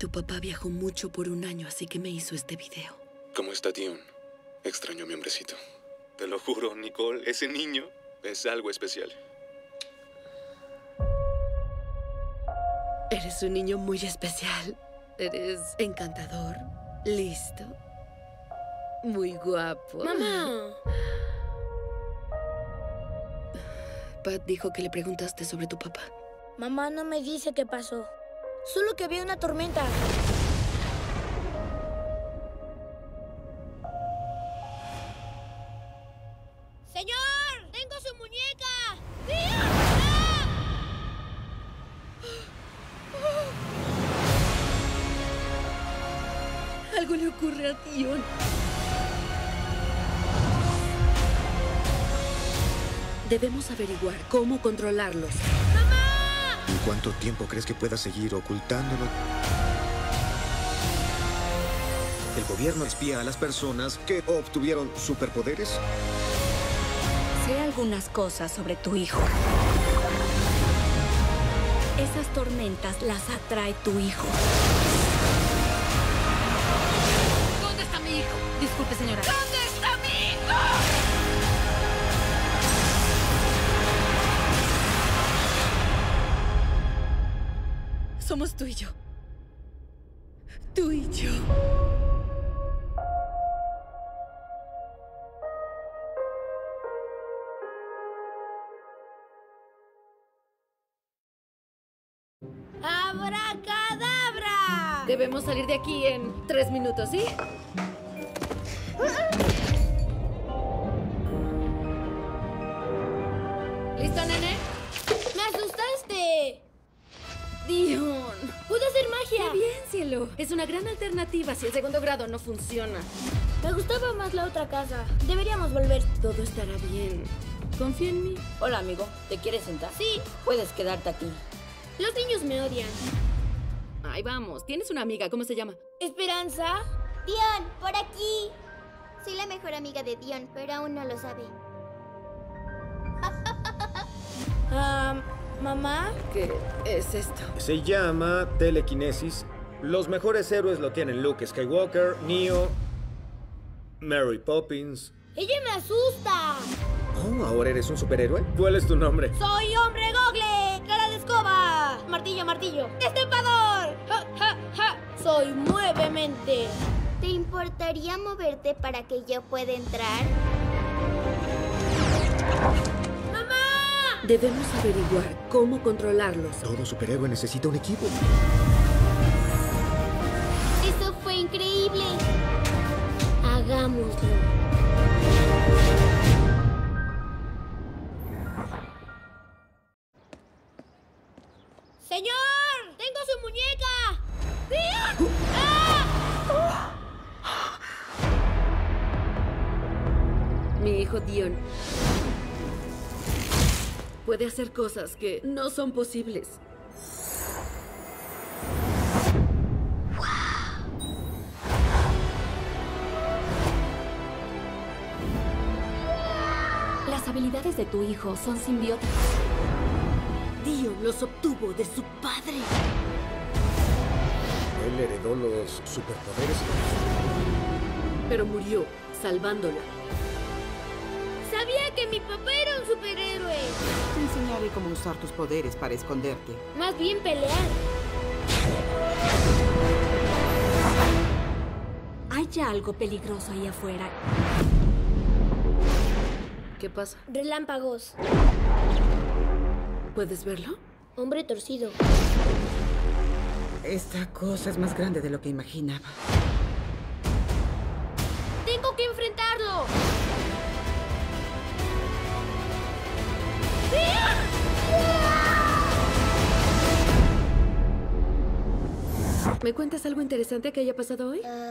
Tu papá viajó mucho por un año, así que me hizo este video. ¿Cómo está Dion? Extraño a mi hombrecito. Te lo juro, Nicole, ese niño es algo especial. Eres un niño muy especial. Eres encantador, listo, muy guapo. ¡Mamá! Pat dijo que le preguntaste sobre tu papá. Mamá no me dice qué pasó. Solo que había una tormenta. ¡Señor! ¡Tengo su muñeca! ¡Dion! ¡Ah! Algo le ocurre a Dion. Debemos averiguar cómo controlarlos. ¡Mamá! ¿En cuánto tiempo crees que puedas seguir ocultándolo? ¿El gobierno espía a las personas que obtuvieron superpoderes? Sé algunas cosas sobre tu hijo. Esas tormentas las atrae tu hijo. ¿Dónde está mi hijo? Disculpe, señora. ¿Dónde está mi hijo? Somos tú y yo. Tú y yo. ¡Abracadabra! Debemos salir de aquí en 3 minutos, ¿sí? ¿Listo, nene? ¡Me asustaste! Dion. ¡Pude hacer magia! ¡Qué bien, cielo! Es una gran alternativa si el segundo grado no funciona. Me gustaba más la otra casa. Deberíamos volver. Todo estará bien. Confía en mí. Hola, amigo. ¿Te quieres sentar? Sí, Puedes quedarte aquí. los niños me odian. Ay, vamos. Tienes una amiga. ¿Cómo se llama? ¿Esperanza? Dion, por aquí. Soy la mejor amiga de Dion, pero aún no lo sabe. ¿Mamá? ¿Qué es esto? Se llama telequinesis. Los mejores héroes lo tienen: Luke Skywalker, Neo, Mary Poppins. ¡Ella me asusta! Oh, ¿ahora eres un superhéroe? ¿Cuál es tu nombre? ¡Soy hombre gogle! ¡Cara de escoba! ¡Martillo, martillo! ¡Destepador! ¡Ja, ja, ja! ¡Soy muevemente! ¿Te importaría moverte para que yo pueda entrar? ¡Mamá! Debemos averiguar cómo controlarlos. Todo superhéroe necesita un equipo. Eso fue increíble. Hagámoslo. ¡Señor! ¡Tengo su muñeca! ¡Dion! ¡Ah! Mi hijo Dion puede hacer cosas que no son posibles. Las habilidades de tu hijo son simbióticas. Dion los obtuvo de su padre. Él heredó los superpoderes. Pero murió salvándola. Sabía que mi papá era un superhéroe. Te enseñaré cómo usar tus poderes para esconderte. Más bien pelear. Hay ya algo peligroso ahí afuera. ¿Qué pasa? Relámpagos. ¿Puedes verlo? Hombre torcido. Esta cosa es más grande de lo que imaginaba. ¡Tengo que enfrentarlo! ¿Me cuentas algo interesante que haya pasado hoy?